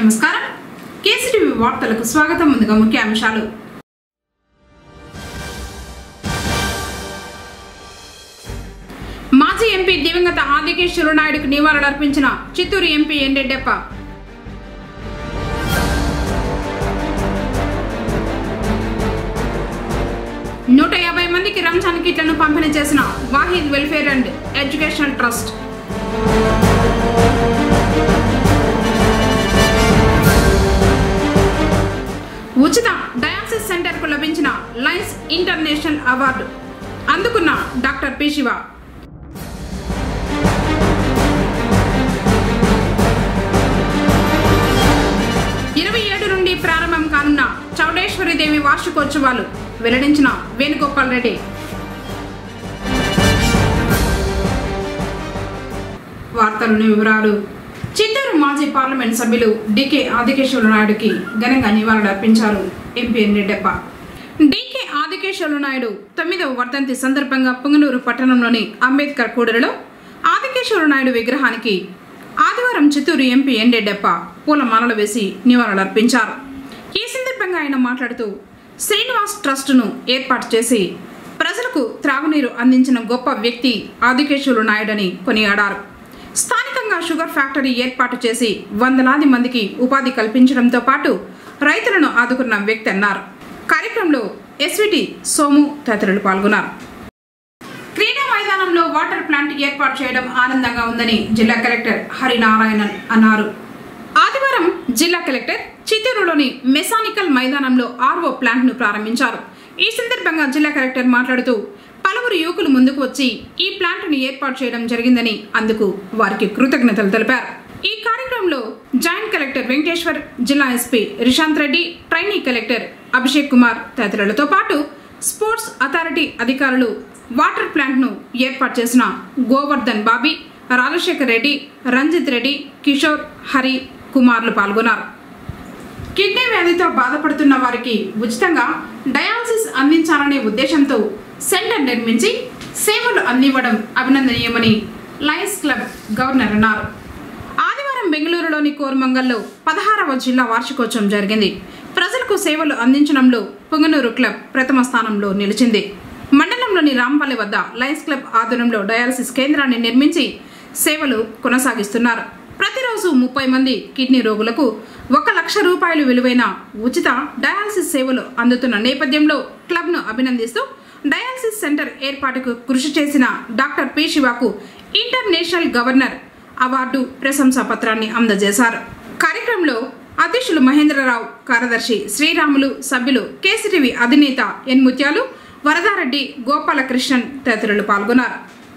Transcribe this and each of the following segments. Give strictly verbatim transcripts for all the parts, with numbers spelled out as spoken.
నమస్కారం కేసీటీవీ వార్తలకు స్వాగతం. ముందుగా ముఖ్య అంశాలు. మాజీ ఎంపీ దివంగత ఆదికేశ్వర నాయుడుకు నివాళులర్పించిన చిత్తూరు ఎంపీ ఎన్ రెడ్డప్ప. నూట యాభై మందికి రంజాన్ కిట్లను పంపిణీ చేసిన Wahid welfare and educational trust. ఉచిత డయాలసిస్ సెంటర్ కు లభించిన లయన్స్ ఇంటర్నేషనల్ అవార్డు అందుకున్న డాక్టర్ పి శివ. ఇరవై ఏడు నుండి ప్రారంభం కానున్న చౌడేశ్వరి దేవి వార్షికోత్సవాలు వెల్లడించిన వేణుగోపాల్ రెడ్డి. వార్తలోని వివరాలు. చిత్తూరు మాజీ పార్లమెంట్ సభ్యులు డికే ఆదికేశ్వర నాయుడుకి ఘనంగా నివాళులర్పించారు ఎంపీ ఎన్ రెడ్డప్ప. డికే ఆదికేశ్వర నాయుడు తొమ్మిదవ వర్ధంతి సందర్భంగా పుంగనూరు పట్టణంలోని అంబేద్కర్ కూడలిలో ఆదికేశ్వర నాయుడు విగ్రహానికి ఆదివారం చిత్తూరు ఎంపీ ఎన్ రెడ్డప్ప పూలమాలలు వేసి నివాళులర్పించారు. ఈ సందర్భంగా ఆయన మాట్లాడుతూ శ్రీనివాస్ ట్రస్టును ఏర్పాటు చేసి ప్రజలకు త్రాగునీరు అందించిన గొప్ప వ్యక్తి ఆదికేశ్వర నాయుడని కొనియాడారు. స్థానికంగా షుగర్ ఫ్యాక్టరీ ఏర్పాటు చేసి వందలాది మందికి ఉపాధి కల్పించడంతో పాటు రైతులను ఆదుకున్న వ్యక్తి అన్నారు. కార్యక్రమంలో ఎస్విటి సోము తదితరులు పాల్గొన్నారు. క్రీడా మైదానంలో వాటర్ ప్లాంట్ ఏర్పాటు చేయడం ఆనందంగా ఉందని జిల్లా కలెక్టర్ హరినారాయణన్ అన్నారు. ఆదివారం జిల్లా కలెక్టర్ చిత్తూరులోని మెకానికల్ మైదానంలో ఆర్ఓ ప్లాంట్ ను ప్రారంభించారు. ఈ సందర్భంగా జిల్లా కలెక్టర్ మాట్లాడుతూ పలువురు యువకులు ముందుకు వచ్చి ఈ ప్లాంట్ ను ఏర్పాటు చేయడం జరిగిందని అందుకు వారికి కృతజ్ఞతలు తెలిపారు. ఈ కార్యక్రమంలో జాయింట్ కలెక్టర్ వెంకటేశ్వర్, జిల్లా SP Rishanth Reddy, trainee collector Abhishek Kumar తదితరులతో పాటు స్పోర్ట్స్ అథారిటీ అధికారులు, వాటర్ ప్లాంట్ ను ఏర్పాటు చేసిన గోవర్ధన్ బాబీ, రాజశేఖర్ రెడ్డి, రంజిత్ రెడ్డి, కిషోర్, హరి కుమార్లు పాల్గొన్నారు. కిడ్నీ వ్యాధితో బాధపడుతున్న వారికి ఉచితంగా డయాలసిస్ అందించాలనే ఉద్దేశంతో సెంటర్ నిర్మించి సేవలు అందివ్వడం అభినందనీయమని లయన్స్ క్లబ్ గవర్నర్ అన్నారు. ఆదివారం బెంగళూరులోని కోరమంగల్లో పదహారవ జిల్లా వార్షికోత్సవం జరిగింది. ప్రజలకు సేవలు అందించడంలో పుంగనూరు క్లబ్ ప్రథమ స్థానంలో నిలిచింది. మండలంలోని రాంపల్లి వద్ద లయన్స్ క్లబ్ ఆధ్వర్యంలో డయాలసిస్ కేంద్రాన్ని నిర్మించి సేవలు కొనసాగిస్తున్నారు. ప్రతిరోజు ముప్పై మంది కిడ్నీ రోగులకు ఒక లక్ష రూపాయలు విలువైన ఉచిత డయాలసిస్ సేవలు అందుతున్న నేపథ్యంలో క్లబ్ను అభినందిస్తూ డయాలసిస్ సెంటర్ ఏర్పాటుకు కృషి చేసిన డాక్టర్ పి శివకు ఇంటర్నేషనల్ గవర్నర్ అవార్డు ప్రశంసా పత్రాన్ని అందజేశారు. కార్యక్రమంలో అధ్యక్షులు మహేంద్రరావు, కార్యదర్శి శ్రీరాములు, సభ్యులు కేసీటీవీ అధినేత ఎన్ ముత్యాలు, వరదారెడ్డి, గోపాలకృష్ణన్ తదితరులు పాల్గొన్నారు.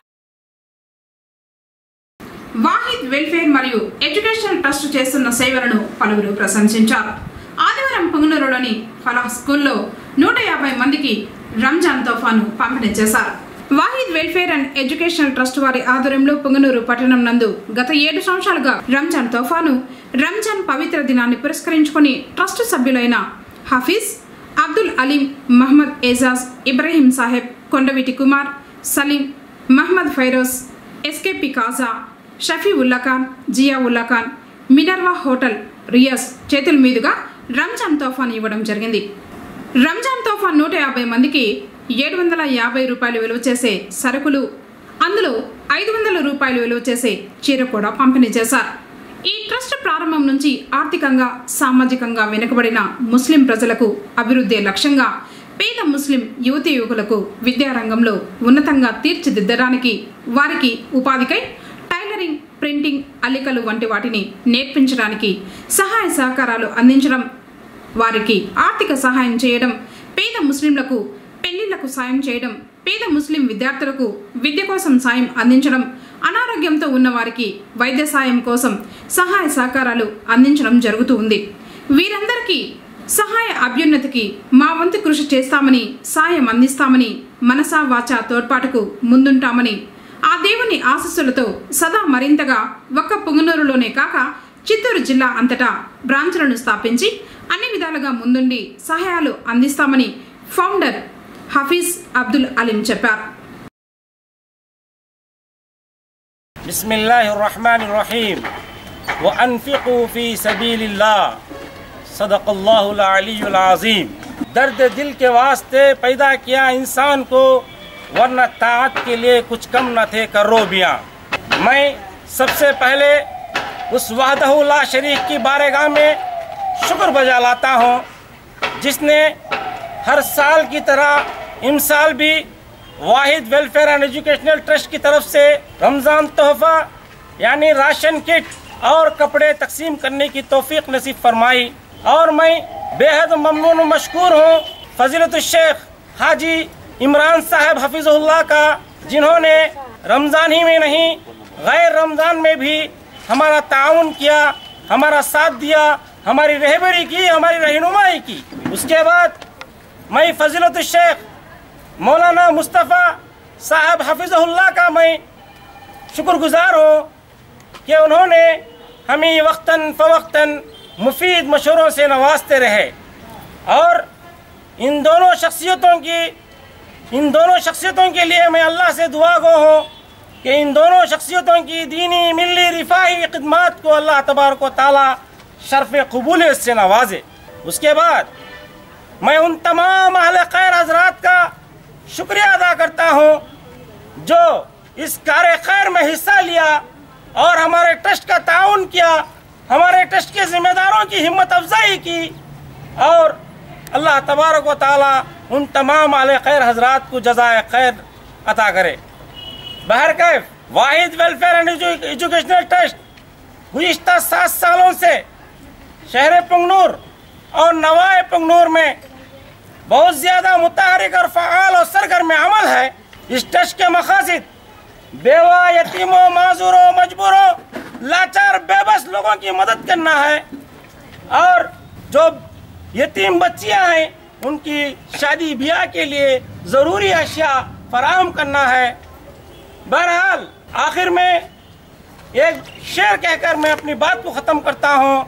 వాహిద్ వెల్ఫేర్ మరియు ఎడ్యుకేషనల్ ట్రస్ట్ చేస్తున్న సేవలను పలువురు ప్రశంసించారు. ఆదివారం పుంగనూరులోని ఫలాహ్ స్కూల్లో నూట యాభై మందికి రంజాన్ తోఫాను పంపిణీ చేశారు. Wahid welfare and educational trust వారి ఆధ్వర్యంలో పుంగనూరు పట్టణం నందు గత ఏడు సంవత్సరాలుగా రంజాన్ తోఫాను రంజాన్ పవిత్ర దినాన్ని పురస్కరించుకుని ట్రస్ట్ సభ్యులైన Hafeez, Abdul Aleem, Mohammed Ejaz, Ibrahim Saheb, Kondaveeti Kumar, Saleem, Mohammed Firoz, SKP Khaja, Shafi Ullakhan, Zia Ullakhan, Minerva hotel Riyaz చేతుల మీదుగా రంజాన్ తోఫాను ఇవ్వడం జరిగింది. రంజాన్ తోఫాన్ నూట యాభై మందికి ఏడు వందల యాభై రూపాయలు విలువ చేసే సరుకులు, అందులో ఐదు వందల రూపాయలు విలువ చేసే చీర కూడా పంపిణీ చేశారు. ఈ ట్రస్ట్ ప్రారంభం నుంచి ఆర్థికంగా, సామాజికంగా వెనుకబడిన ముస్లిం ప్రజలకు అభివృద్ధి లక్ష్యంగా పేద ముస్లిం యువతీ యువకులకు విద్యారంగంలో ఉన్నతంగా తీర్చిదిద్దడానికి, వారికి ఉపాధికై టైలరింగ్, ప్రింటింగ్, అల్లికలు వంటి వాటిని నేర్పించడానికి సహాయ సహకారాలు అందించడం, వారికి ఆర్థిక సహాయం చేయడం, పేద ముస్లింలకు పెళ్లిళ్లకు సాయం చేయడం, పేద ముస్లిం విద్యార్థులకు విద్య కోసం సాయం అందించడం, అనారోగ్యంతో ఉన్న వారికి వైద్య సాయం కోసం సహాయ సహకారాలు అందించడం జరుగుతూ ఉంది. వీరందరికీ సహాయ అభ్యున్నతికి మా వంతు కృషి చేస్తామని, సాయం అందిస్తామని, మనసా వాచా తోడ్పాటుకు ముందుంటామని, ఆ దేవుని ఆశీస్సులతో సదా మరింతగా ఒక్క పుంగనూరులోనే కాక చిత్తూరు జిల్లా అంతటా బ్రాంచ్లను స్థాపించి అన్ని విధాలుగా ముందుండి సహాయాలు అందిస్తామని ఫౌండర్ హఫీజ్ అబ్దుల్ అలీం చెప్పారు. బిస్మిల్లాహిర్ రహమానిర్ రహీం. وأنفقوا في سبيل الله صدق اللہ العلی العظیم. درد دل کے واسطے پیدا کیا انسان کو، ورنہ طاعت کے لیے کچھ کم نہ تھے کروبیاں. میں سب سے پہلے اس وحدہ لا شریک کی بارگاہ میں شکر بجا لاتا ہوں جس نے ہر سال کی طرح امسال بھی واحد ویلفیئر اینڈ ایجوکیشنل ٹرسٹ کی طرف سے رمضان تحفہ یعنی راشن کٹ اور کپڑے تقسیم کرنے کی توفیق نصیب فرمائی. اور میں بے حد ممنون و مشکور ہوں فضیلت الشیخ حاجی عمران صاحب حفظہ اللہ کا، جنہوں نے رمضان ہی میں نہیں غیر رمضان میں بھی ہمارا تعاون کیا، ہمارا ساتھ دیا، ہماری رہبری کی، ہماری رہنمائی کی. اس کے بعد میں فضیلت الشیخ مولانا مصطفیٰ صاحب حفظہ اللہ کا میں شکر گزار ہوں کہ انہوں نے ہمیں وقتاً فوقتاً مفید مشوروں سے نوازتے رہے. اور ان دونوں شخصیتوں کی ان دونوں شخصیتوں کے لیے میں اللہ سے دعا گو ہوں کہ ان دونوں شخصیتوں کی دینی ملی رفاہی خدمات کو اللہ تبارک و تعالی شرف قبولیت سے نوازے. اس کے بعد میں ان تمام اہل خیر حضرات کا شکریہ ادا کرتا ہوں جو اس کار خیر میں حصہ لیا اور ہمارے ٹرسٹ کا تعاون کیا، ہمارے ٹرسٹ کے ذمہ داروں کی ہمت افزائی کی. اور اللہ تبارک و تعالی ان تمام اہل خیر حضرات کو جزائے خیر عطا کرے. بہرکیف واحد ویلفیئر اینڈ ایجوکیشنل ٹرسٹ گزشتہ سات سالوں سے شہر پنگنور اور نوائے پنگنور میں بہت زیادہ متحرک اور فعال اور سرگرم عمل ہے. اس ٹرسٹ کے مقاصد بیوہ، یتیموں، معذوروں، مجبوروں، لاچار بے بس لوگوں کی مدد کرنا ہے اور جو یتیم بچیاں ہیں ان کی شادی بیاہ کے لیے ضروری اشیاء فراہم کرنا ہے. بہرحال آخر میں ایک شعر کہہ کر میں اپنی بات کو ختم کرتا ہوں.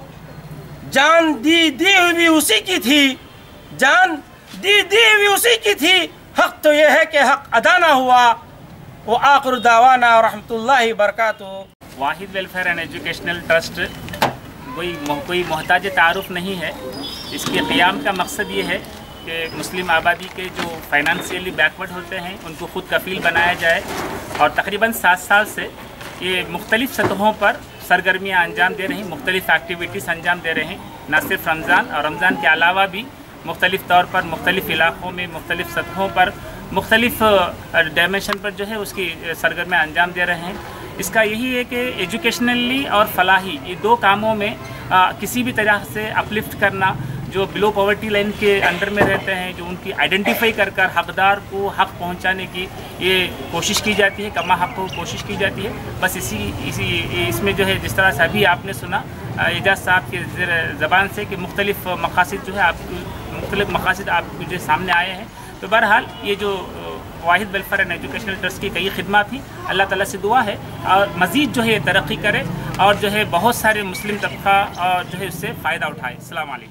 جان دی دی ہوئی بھی اسی کی تھی، جان دی دی ہوئی اسی کی تھی، حق تو یہ ہے کہ حق ادا نہ ہوا. وآخر دعوانا ورحمۃ اللہ وبرکاتہ. واحد ویلفیئر اینڈ ایجوکیشنل ٹرسٹ کوئی کوئی محتاج تعارف نہیں ہے. اس کے قیام کا مقصد یہ ہے کہ مسلم آبادی کے جو فائنانشیلی بیکورڈ ہوتے ہیں ان کو خود کفیل بنایا جائے. اور تقریباً سات سال سے یہ مختلف سطحوں پر سرگرمیاں انجام دے رہے ہیں، مختلف ایکٹیویٹیز انجام دے رہے ہیں. نہ صرف رمضان اور رمضان کے علاوہ بھی مختلف طور پر مختلف علاقوں میں مختلف سطحوں پر مختلف ڈائمینشن پر جو ہے اس کی سرگرمیاں انجام دے رہے ہیں. اس کا یہی ہے کہ ایجوکیشنلی اور فلاحی یہ دو کاموں میں آ, کسی بھی طرح سے اپلفٹ کرنا، جو بلو پاورٹی لائن کے انڈر میں رہتے ہیں، جو ان کی آئیڈینٹیفائی کر کر حقدار کو حق پہنچانے کی یہ کوشش کی جاتی ہے، کما حق کو کوشش کی جاتی ہے. بس اسی اسی اس میں جو ہے جس طرح سے ابھی آپ نے سنا اعجاز صاحب کے زبان سے کہ مختلف مقاصد جو ہے آپ مختلف مقاصد آپ جو سامنے آئے ہیں. تو بہرحال یہ جو واحد ویلفیئر اینڈ ایجوکیشنل ٹرسٹ کی کئی خدمات تھیں، اللہ تعالیٰ سے دعا ہے اور مزید جو ہے یہ ترقی کرے اور جو ہے بہت سارے مسلم طبقہ اور جو ہے اس سے فائدہ اٹھائے. السلام علیکم.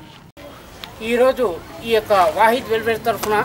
ఈరోజు ఈ యొక్క వాహిద్ వెల్ఫేర్ తరఫున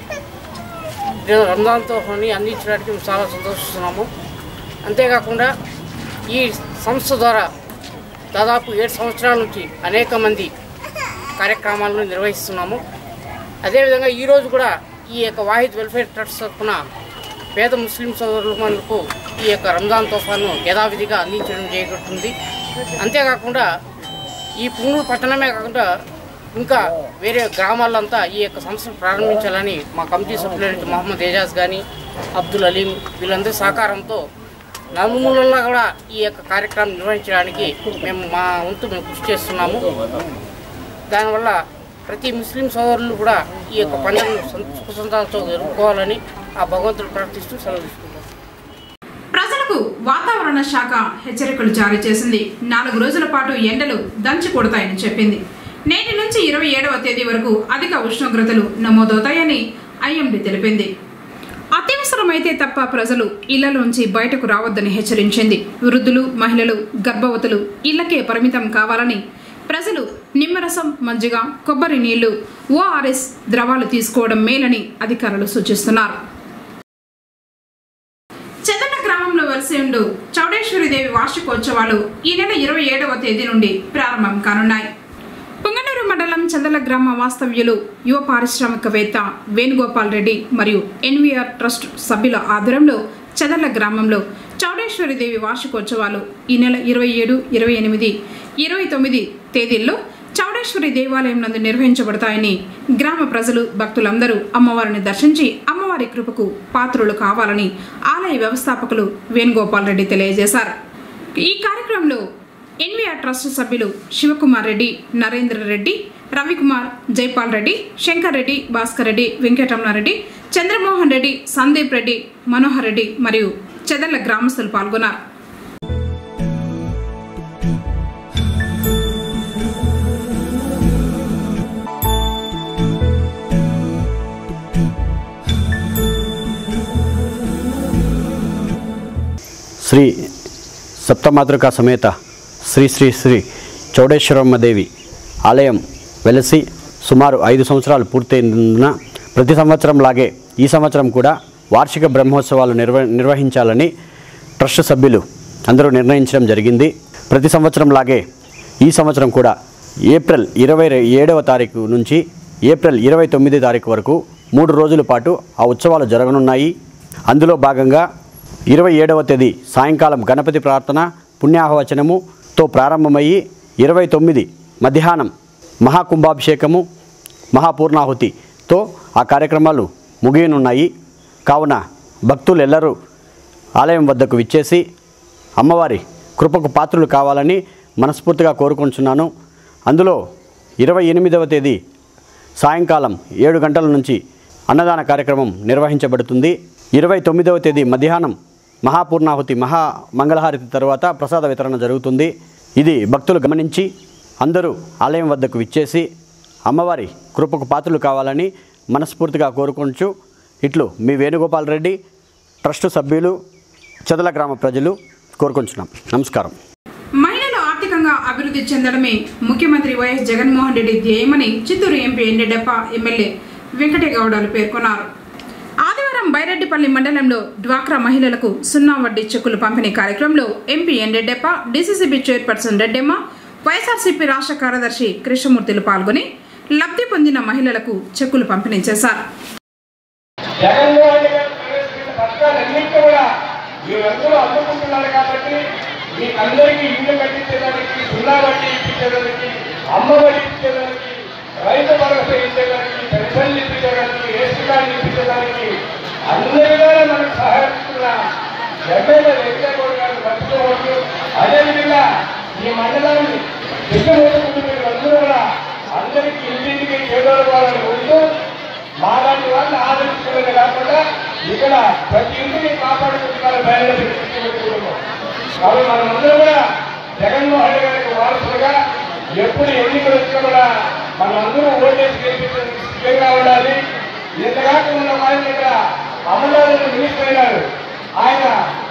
రంజాన్ తోఫాని అందించడానికి మేము చాలా సంతోషిస్తున్నాము. అంతేకాకుండా ఈ సంస్థ ద్వారా దాదాపు ఏడు సంవత్సరాల నుంచి అనేక మంది కార్యక్రమాలను నిర్వహిస్తున్నాము. అదేవిధంగా ఈరోజు కూడా ఈ యొక్క వాహిద్ వెల్ఫేర్ ట్రస్ట్ తరఫున పేద ముస్లిం సోదరులకు ఈ యొక్క రంజాన్ తోఫాను యథావిధిగా అందించడం జరుగుతుంది. అంతేకాకుండా ఈ పుంగూరు పట్టణమే కాకుండా ఇంకా వేరే గ్రామాలంతా ఈ యొక్క సంస్థను ప్రారంభించాలని మా కమిటీ సభ్యులైన మొహమ్మద్ ఏజాజ్ కానీ అబ్దుల్ అలీం వీళ్ళందరి సహకారంతో నలుమూలల్లో కూడా ఈ యొక్క కార్యక్రమం నిర్వహించడానికి మేము మా వంతు మేము కృషి చేస్తున్నాము. దానివల్ల ప్రతి ముస్లిం సోదరులు కూడా ఈ యొక్క పండుగను సుఖ సంతాలతో జరుపుకోవాలని ఆ భగవంతుడు ప్రార్థిస్తూ సెలవు తీసుకుంటాం. ప్రజలకు వాతావరణ శాఖ హెచ్చరికలు జారీ చేసింది. నాలుగు రోజుల పాటు ఎండలు దంచి కొడతాయని చెప్పింది. నేటి నుంచి ఇరవై ఏడవ తేదీ వరకు అధిక ఉష్ణోగ్రతలు నమోదవుతాయని ఐఎండీ తెలిపింది. అత్యవసరమైతే తప్ప ప్రజలు ఇళ్లలోంచి బయటకు రావద్దని హెచ్చరించింది. వృద్ధులు, మహిళలు, గర్భవతులు ఇళ్లకే పరిమితం కావాలని, ప్రజలు నిమ్మరసం, మజ్జిగ, కొబ్బరి నీళ్లు, ఓఆర్ఎస్ ద్రవాలు తీసుకోవడం మేలని అధికారులు సూచిస్తున్నారు. చెదల గ్రామంలో వలస ఉండు చౌడేశ్వరి దేవి వార్షికోత్సవాలు ఈ నెల ఇరవై ఏడవ తేదీ నుండి ప్రారంభం కానున్నాయి. పుంగనూరు మండలం చందల గ్రామ వాస్తవ్యులు యువ పారిశ్రామికవేత్త వేణుగోపాల్ రెడ్డి మరియు ఎన్వీఆర్ ట్రస్ట్ సభ్యుల ఆధ్వర్యంలో చందల గ్రామంలో చౌడేశ్వరి దేవి వార్షికోత్సవాలు ఈ నెల ఇరవై ఏడు ఇరవై ఎనిమిది ఇరవై తొమ్మిది తేదీల్లో చౌడేశ్వరి దేవాలయం నందు నిర్వహించబడతాయని గ్రామ ప్రజలు భక్తులందరూ అమ్మవారిని దర్శించి అమ్మవారి కృపకు పాత్రులు కావాలని ఆలయ వ్యవస్థాపకులు వేణుగోపాల్ రెడ్డి తెలియజేశారు. ఈ కార్యక్రమంలో ఎన్వీఆర్ ట్రస్ట్ సభ్యులు శివకుమార్ రెడ్డి, నరేంద్ర రెడ్డి, రవికుమార్, జైపాల్ రెడ్డి, శంకర్ రెడ్డి, భాస్కర్ రెడ్డి, వెంకటరమణారెడ్డి, చంద్రమోహన్ రెడ్డి, సందీప్ రెడ్డి, మనోహర్ రెడ్డి మరియు చెదర్ల గ్రామస్తులు పాల్గొన్నారు. శ్రీ సప్తమాతృకా సమేత శ్రీ శ్రీ శ్రీ చౌడేశ్వరమ్మ దేవి ఆలయం వెలసి సుమారు ఐదు సంవత్సరాలు పూర్తయినందున ప్రతి సంవత్సరం లాగే ఈ సంవత్సరం కూడా వార్షిక బ్రహ్మోత్సవాలు నిర్వ నిర్వహించాలని ట్రస్ట్ సభ్యులు అందరూ నిర్ణయించడం జరిగింది. ప్రతి సంవత్సరం లాగే ఈ సంవత్సరం కూడా ఏప్రిల్ ఇరవై ఏడవ తారీఖు నుంచి ఏప్రిల్ ఇరవై తొమ్మిది తారీఖు వరకు మూడు రోజుల పాటు ఆ ఉత్సవాలు జరగనున్నాయి. అందులో భాగంగా ఇరవై ఏడవ తేదీ సాయంకాలం గణపతి ప్రార్థన పుణ్యాహవచనముతో ప్రారంభమయ్యి ఇరవై తొమ్మిది మధ్యాహ్నం మహాకుంభాభిషేకము మహాపూర్ణాహుతితో ఆ కార్యక్రమాలు ముగియనున్నాయి. కావున భక్తులు ఎల్లరూ ఆలయం వద్దకు విచ్చేసి అమ్మవారి కృపకు పాత్రులు కావాలని మనస్ఫూర్తిగా కోరుకుంటున్నాను. అందులో ఇరవై ఎనిమిదవ తేదీ సాయంకాలం ఏడు గంటల నుంచి అన్నదాన కార్యక్రమం నిర్వహించబడుతుంది. ఇరవై తొమ్మిదవ తేదీ మధ్యాహ్నం మహాపూర్ణాహుతి మహా మంగళహారతి తర్వాత ప్రసాద వితరణ జరుగుతుంది. ఇది భక్తులు గమనించి అందరూ ఆలయం వద్దకు విచ్చేసి అమ్మవారి కృపకు పాత్రలు కావాలని మనస్ఫూర్తిగా కోరుకుంటూ ఇట్లు మీ వేణుగోపాల్ రెడ్డి ట్రస్ట్ సభ్యులు చదల గ్రామ ప్రజలు కోరుకుంటున్నాం. నమస్కారం. మహిళలు ఆర్థికంగా అభివృద్ధి చెందడమే ముఖ్యమంత్రి వైఎస్ జగన్మోహన్ రెడ్డి ధ్యేయమని చిత్తూరు ఎంపీ ఎన్డెడప్ప ఎమ్మెల్యే వెంకటేగౌడలు పేర్కొన్నారు. ఆదివారం బైరెడ్డిపల్లి మండలంలో డ్వాక్రా మహిళలకు సున్నా వడ్డీ చెక్కులు పంపిణీ కార్యక్రమంలో ఎంపీ ఎన్డెడప్ప, డీసీసీబీ చైర్పర్సన్ రెడ్డెమ్మ, వైఎస్ఆర్సీపీ రాష్ట్ర కార్యదర్శి కృష్ణమూర్తిలు పాల్గొని లబ్ధి పొందిన మహిళలకు చెక్కులు పంపిణీ చేశారు. రైతు భరోసా ఇచ్చేదానికి, పెన్షన్లు ఇప్పించడానికి, రేషన్ కార్డు ఇప్పించడానికి అన్ని విధాలా మనకు సహాయిస్తున్న ఎమ్మెల్యే వెంకటేశ్వర గారిని మర్చిపోవద్దు. అదేవిధంగా ఈ మండలాన్ని దిగ్గమోటుకుంటూ మీరు అందరూ కూడా అందరికీ ఇంటింటికి చేదోడుకోవాలని ఉంటూ మాలాంటి వాళ్ళని ఆదరించుకునేది కాకుండా ఇక్కడ ప్రతి ఇంటిని కాపాడుకుంటున్నారు మహిళలు పెట్టుకుంటున్నాం. కాబట్టి మనం అందరూ కూడా జగన్మోహన్ రెడ్డి గారికి వారసులుగా ఎప్పుడు ఎన్నికలు వచ్చినా కూడా మనందరూ ఓటేసి గెలిపించడానికి సిద్ధంగా ఉండాలి. ఇంతకాక ఉన్న ఆయన ఇక్కడ అమరావతి మినిస్టర్ అయినాడు. ఆయన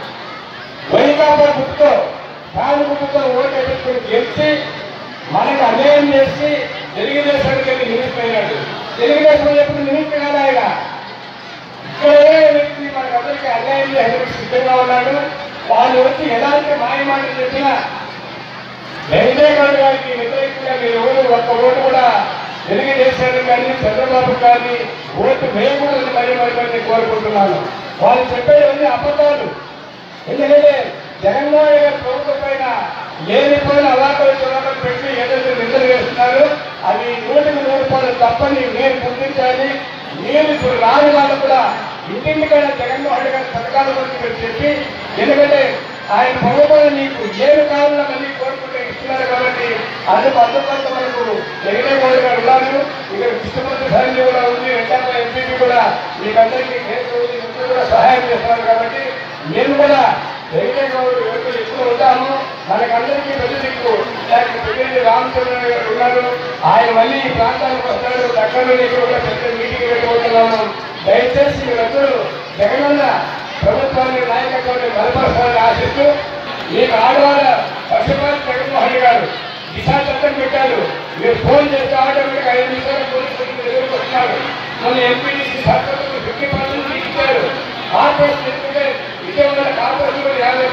వైకాపా గుర్తుతో ఫ్యాన్ గుర్తుతో ఓటు వేసుకుని గెలిచి మనకు అన్యాయం చేసి తెలుగుదేశానికి వెళ్ళి మినిస్టర్ అయినాడు. తెలుగుదేశం ఎప్పుడు మినిస్టర్ కాదు ఆయన. ఇక్కడే వ్యక్తి మనకందరికీ అన్యాయం చేయడానికి సిద్ధంగా ఉన్నాడు. వాళ్ళు వచ్చి ఎలాంటి మాయమాటలు చెప్పినా వెంకటేశ్వర గారికి వ్యతిరేకంగా మీరు ఎవరు ఒక్క ఓటు కూడా తెలుగుదేశానికి కానీ చంద్రబాబు కానీ ఓటు వేయకూడదని మరీ మరి కోరుకుంటున్నాను. వాళ్ళు చెప్పేవన్నీ అబద్ధాలు. ఎందుకంటే జగన్మోహన్ గారి ప్రభుత్వం పైన లేనిపోయిన అలాంటి చొరవలు పెట్టి ఏదైతే నిందలు వేస్తున్నారు అవి నూటికి నూరు రూపాయలు తప్పని నేను గుర్తించాలి. నేను ఇప్పుడు రాని వాళ్ళు కూడా ఇంటింటికైనా జగన్మోహన్ గారి పథకాల గురించి చెప్పి, ఎందుకంటే ఆయన ప్రభుత్వం నీకు ఏమి కావాలో మళ్ళీ కోరుకుంటే ఇస్తున్నారు కాబట్టి అందుకు అందుబాటులో మనకు జగన్మోహన్ గారు ఉన్నారు. ఇక్కడ కృష్ణమూర్తి సాయి కూడా ఉంది, వెంకట ఎంపీపీ కూడా మీకందరికీ కేసు కూడా సహాయం చేస్తున్నారు. కాబట్టి మేము కూడా వెంకటేశ్వరుడు ఎవరికి ఎక్కువ ఉంటాము. మనకందరికీ పెద్ద దిక్కు పెద్ద రామచంద్ర గారు ఉన్నారు. ఆయన మళ్ళీ ఈ ప్రాంతానికి వస్తారు. దగ్గరలో కూడా పెద్ద మీటింగ్ పెట్టుకుంటున్నాము. దయచేసి మీరందరూ జగనన్న ప్రభుత్వాన్ని నాయకత్వాన్ని బలపరచాలని ఆశిస్తూ మీకు ఆడవాళ్ళ పక్షపాతి జగన్మోహన్ గారు దిశా చట్టం పెట్టారు. మీరు ఫోన్ చేస్తే ఆటోమేటిక్ ఐదు నిమిషాలు పోలీసులు ఎదుర్కొస్తున్నారు. మన ఎంపీడీసీ సర్పంచులు ఫిఫ్టీ పర్సెంట్ ఇచ్చారు. కార్పొరేషన్ ఎందుకంటే విజయవాడ కార్పొరేషన్ కూడా యాభై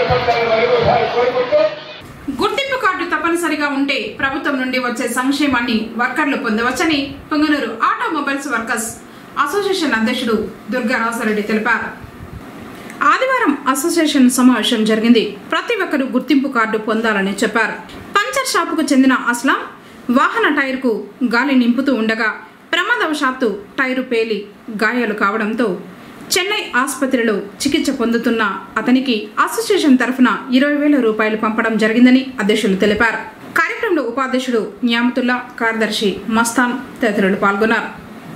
పొందాలని మరొకసారి కోరుకుంటూ గుర్తింపు కార్డు తప్పనిసరిగా ఉంటే ప్రభుత్వం నుండి వచ్చే సంక్షేమాన్ని వర్కర్లు పొందవచ్చని పొంగనూరు ఆటోమొబైల్స్ వర్కర్స్ అసోసియేషన్ అధ్యక్షుడు దుర్గారాజరెడ్డి తెలిపారు. ఆదివారం అసోసియేషన్ సమావేశం జరిగింది. ప్రతి ఒక్కరూ గుర్తింపు కార్డు పొందాలని చెప్పారు. పంచర్ షాపుకు చెందిన అస్లాం వాహన టైర్కు గాలి నింపుతూ ఉండగా ప్రమాదవశాత్తు టైరు పేలి గాయాలు కావడంతో చెన్నై ఆసుపత్రిలో చికిత్స పొందుతున్న అతనికి అసోసియేషన్ తరఫున ఇరవై వేల రూపాయలు పంపడం జరిగిందని అధ్యక్షులు తెలిపారు. కార్యక్రమంలో ఉపాధ్యక్షుడు న్యామతుల్లా, కార్యదర్శి మస్తాన్ తదితరులు పాల్గొన్నారు.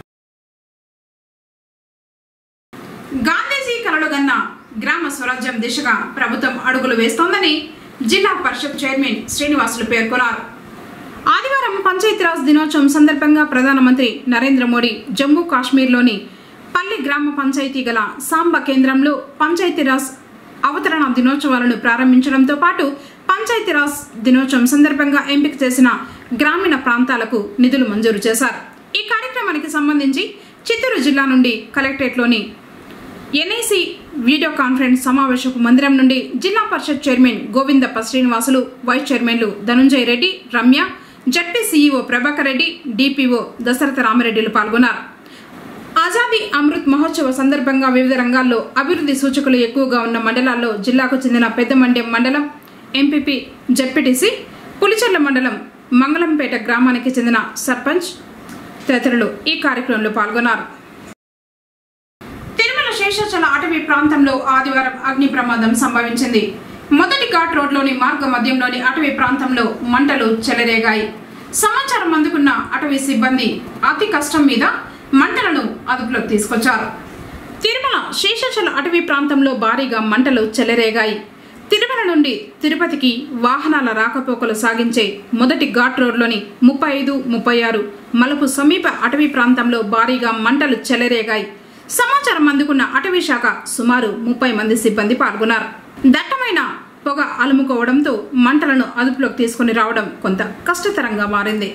గాంధీజీ కలలుగన్న గ్రామ స్వరాజ్యం దిశగా ప్రభుత్వం అడుగులు వేస్తోందని జిల్లా పరిషత్ చైర్మన్ శ్రీనివాసులు పేర్కొన్నారు. ఆదివారం పంచాయతీరాజ్ దినోత్సవం సందర్భంగా ప్రధానమంత్రి నరేంద్ర మోడీ జమ్మూ కాశ్మీర్లోని పల్లి గ్రామ పంచాయతీ గల సాంబ కేంద్రంలో పంచాయతీరాజ్ అవతరణ దినోత్సవాలను ప్రారంభించడంతో పాటు పంచాయతీరాజ్ దినోత్సవం సందర్భంగా ఎంపిక చేసిన గ్రామీణ ప్రాంతాలకు నిధులు మంజూరు చేశారు. ఈ కార్యక్రమానికి సంబంధించి చిత్తూరు జిల్లా నుండి కలెక్టరేట్లోని ఎన్ఐసి వీడియో కాన్ఫరెన్స్ సమావేశపు మందిరం నుండి జిల్లా పరిషత్ చైర్మన్ గోవిందప్ప శ్రీనివాసులు, వైస్ చైర్మన్లు Dhanunjaya Reddy, Ramya, ZP CEO Prabhakar Reddy, DPO Dasaratha రామరెడ్డిలు పాల్గొన్నారు. ఆజాదీ అమృత్ మహోత్సవ సందర్భంగా వివిధ రంగాల్లో అభివృద్ధి సూచకులు ఎక్కువగా ఉన్న మండలాల్లో జిల్లాకు చెందిన పెద్దమండ్యం మండలం ఎంపీపీ, జడ్పీటీసీ, పులిచెర్ల మండలం మంగళంపేట గ్రామానికి చెందిన సర్పంచ్ తదితరులు ఈ కార్యక్రమంలో పాల్గొన్నారు. తిరుమల శేషాచల అటవీ ప్రాంతంలో ఆదివారం అగ్ని ప్రమాదం సంభవించింది. మొదటి ఘాట్ రోడ్లోని మార్గ మధ్యంలోని అటవీ ప్రాంతంలో మంటలు చెలరేగాయి. సమాచారం అందుకున్న అటవీ సిబ్బంది అతి కష్టం మీద మంటలను అదుపులోకి తీసుకొచ్చారు. తిరుమల శేషాచల అటవీ ప్రాంతంలో భారీగా మంటలు చెలరేగాయి. తిరుమల నుండి తిరుపతికి వాహనాల రాకపోకలు సాగించే మొదటి ఘాట్ రోడ్లోని ముప్పై ఐదు ముప్పై ఆరు మలుపు సమీప అటవీ ప్రాంతంలో భారీగా మంటలు చెలరేగాయి. సమాచారం అందుకున్న అటవీ శాఖ సుమారు ముప్పై మంది సిబ్బంది పాల్గొన్నారు. దట్టమైన పొగ అలుముకోవడంతో మంటలను అదుపులోకి తీసుకుని రావడం కొంత కష్టతరంగా మారింది.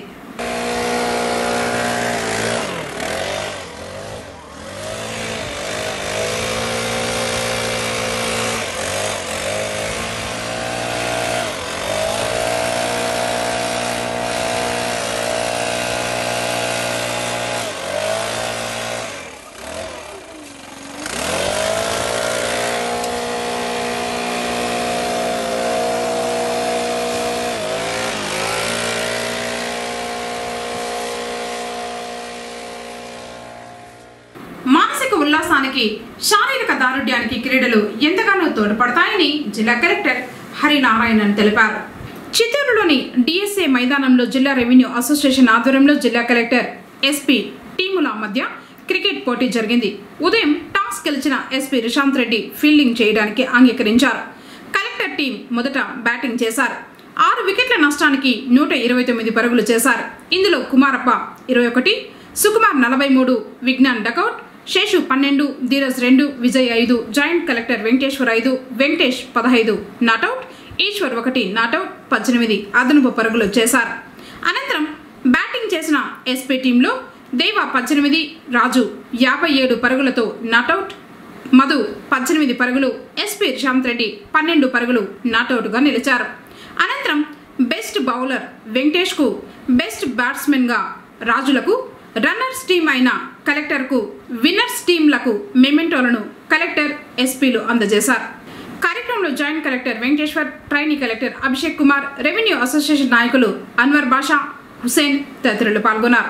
మానసిక ఉల్లాసానికి, శారీరక దారుఢ్యానికి క్రీడలు ఎంతగానో తోడ్పడతాయని జిల్లా కలెక్టర్ హరినారాయణన్ తెలిపారు. చిత్తూరులోని డిఎస్ఏ మైదానంలో జిల్లా రెవెన్యూ అసోసియేషన్ ఆధ్వర్యంలో జిల్లా కలెక్టర్, ఎస్పీ టీముల మధ్య క్రికెట్ పోటీ జరిగింది. ఉదయం టాస్ గెలిచిన ఎస్పీ రిషాంత్ రెడ్డి ఫీల్డింగ్ చేయడానికి అంగీకరించారు. కలెక్టర్ టీం మొదట బ్యాటింగ్ చేశారు. ఆరు వికెట్ల నష్టానికి నూట ఇరవై తొమ్మిది పరుగులు చేశారు. ఇందులో కుమారప్ప ఇరవై ఒకటి, సుకుమార్ నలభై మూడు, విజ్ఞాన్ డకౌట్, శేషు పన్నెండు, ధీరజ్ రెండు, విజయ్ ఐదు, జాయింట్ కలెక్టర్ వెంకటేశ్వర్ ఐదు, వెంకటేష్ పదహైదు నాటౌట్, ఈశ్వర్ ఒకటి నాటౌట్, పద్దెనిమిది అదనపు పరుగులు చేశారు. అనంతరం బ్యాటింగ్ చేసిన ఎస్పీ టీంలో దేవా పద్దెనిమిది, రాజు యాభై ఏడు పరుగులతో నాటౌట్, మధు పద్దెనిమిది పరుగులు, ఎస్పీ రిషాంత్ రెడ్డి పన్నెండు పరుగులు నాటౌట్గా నిలిచారు. అనంతరం బెస్ట్ బౌలర్ వెంకటేష్కు, బెస్ట్ బ్యాట్స్మెన్గా రాజులకు, రన్నర్స్ టీం అయిన కలెక్టర్కు, విన్నర్స్ టీంలకు మెమెంటోలను కలెక్టర్, ఎస్పీలు అందజేశారు. కార్యక్రమంలో joint collector Venkateshwar, trainee collector Abhishek Kumar, revenue association నాయకులు అన్వర్ బాషా, హుసేన్ తదితరులు పాల్గొన్నారు.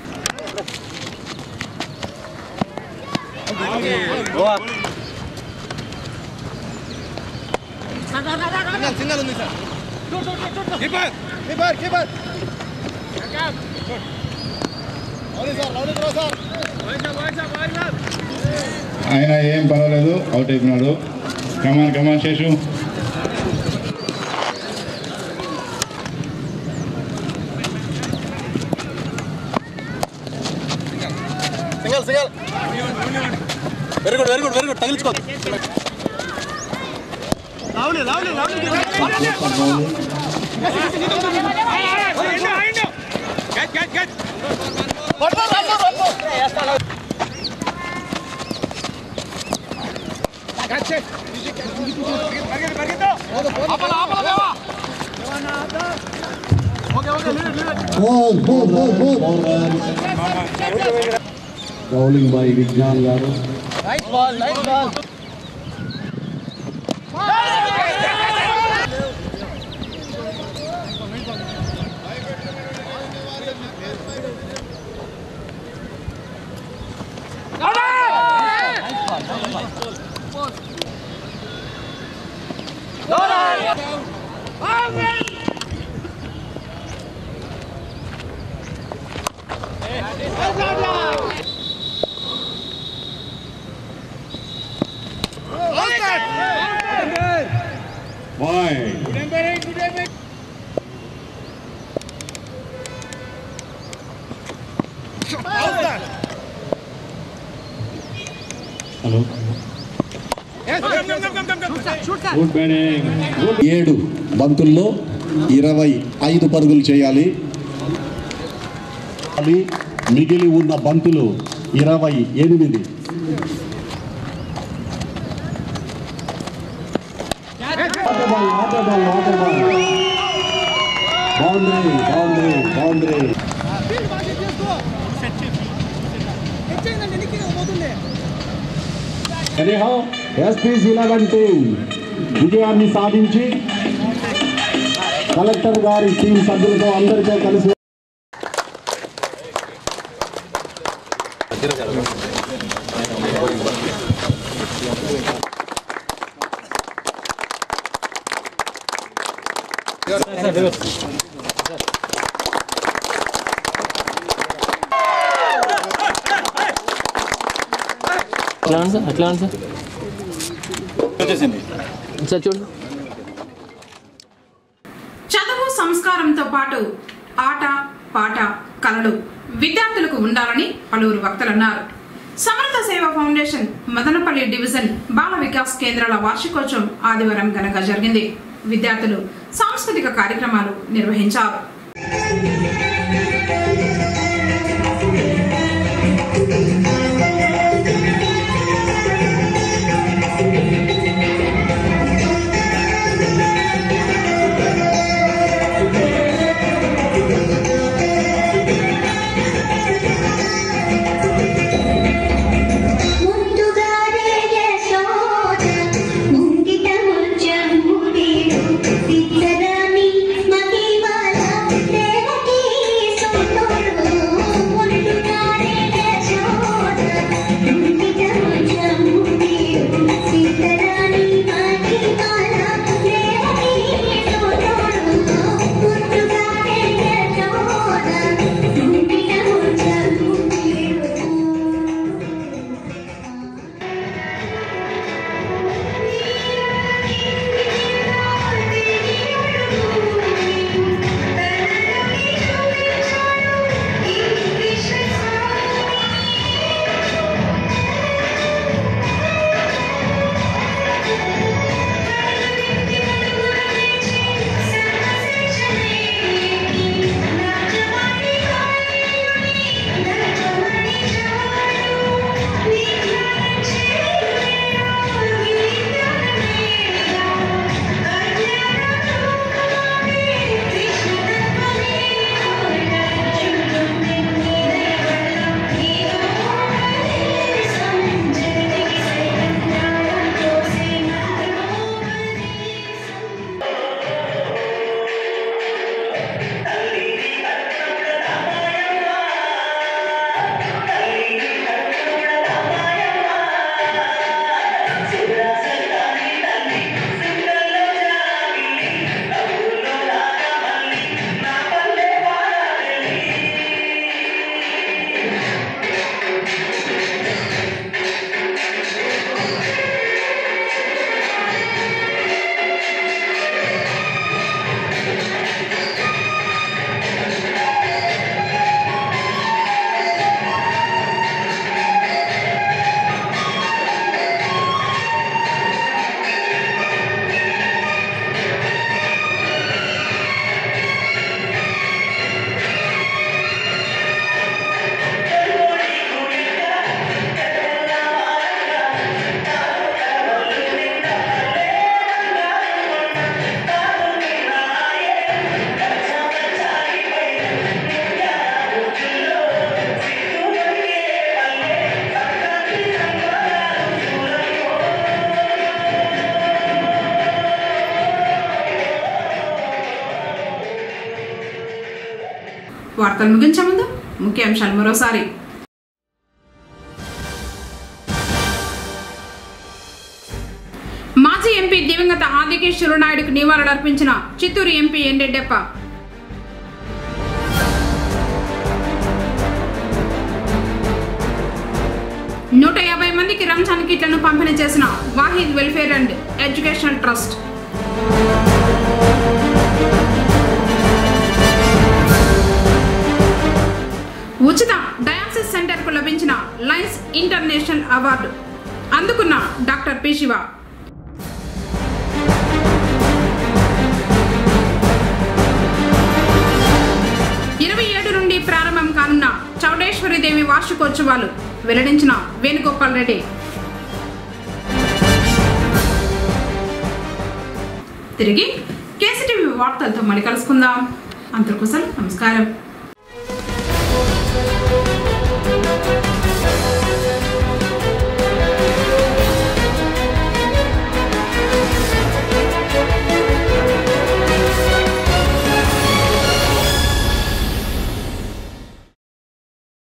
ఆయన ఏం పర్వాలేదు, అవుట్ అయిపోయినాడు. Come on come on Seshu. Single single very good very good very good తగిలించుకో. లావులే లావులే లావులే గెట్ గెట్ గెట్ పట్టు పట్టు పట్టు బౌలింగ్ బాయ్ విజ్ఞాన్ గారు. ఏడు బంతుల్లో ఇరవై ఐదు పరుగులు చేయాలి. మిగిలి ఉన్న బంతులు ఇరవై ఎనిమిది. Boundary boundary boundary. SP's eleven team విజయాన్ని సాధించి కలెక్టర్ గారి టీం సభ్యులతో అందరితో కలిసి అట్లా సార్ చూడు. చదువు సంస్కారంతో పాటు ఆట పాట కళలు విద్యార్థులకు ఉండాలని పలువురు వక్తలు అన్నారు. సమర్థ సేవ ఫౌండేషన్ మదనపల్లి డివిజన్ బాల వికాస్ కేంద్రాల వార్షికోత్సవం ఆదివారం ఘనంగా జరిగింది. విద్యార్థులు సాంస్కృతిక కార్యక్రమాలు నిర్వహించారు. Devi వార్తలు ముగించే ముందు ముఖ్యాంశాలు మరోసారి. మాజీ ఎంపీ దివంగత ఆదికేశ్వర నాయుడుకు నివాళులర్పించిన చిత్తూరు ఎంపీ ఎన్ రెడ్డప్ప. నూట యాభై మందికి రంజాన్ కిట్లను పంపిణీ చేసిన Wahid welfare and educational trust. ఉచిత డయాలసిస్ సెంటర్ కు లభించిన లయన్స్ ఇంటర్నేషనల్ అవార్డు అందుకున్న డాక్టర్ పి శివ. ఇరవై ఏడు నుండి ప్రారంభం కానున్న చౌడేశ్వరి దేవి వార్షికోత్సవాలు వెల్లడించిన వేణుగోపాల్ రెడ్డి. తిరిగి కేసీటీవీ వార్తలతో మళ్ళీ కలుసుకుందాం. అంతకు నమస్కారం.